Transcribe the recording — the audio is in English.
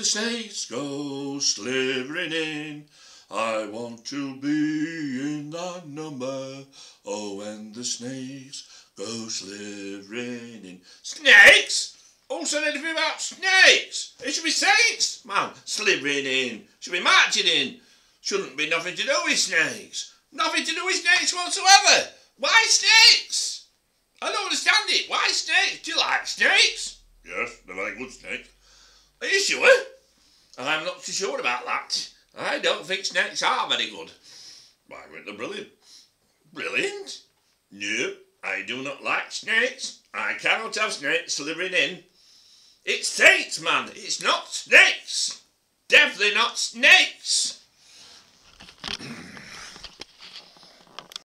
the snakes go slithering in, I want to be in that number. Oh, when the snakes go slithering in. Snakes? Who said anything about snakes? It should be saints, man, slithering in. Should be marching in. Shouldn't be nothing to do with snakes. Nothing to do with snakes whatsoever. Why snakes? I don't understand it. Why snakes? Do you like snakes? Yes, they're very good snakes. Are you sure? I'm not too sure about that. I don't think snakes are very good. Why weren't they brilliant? Brilliant? No, I do not like snakes. I cannot have snakes slithering in. It's saints, man. It's not snakes. Definitely not snakes.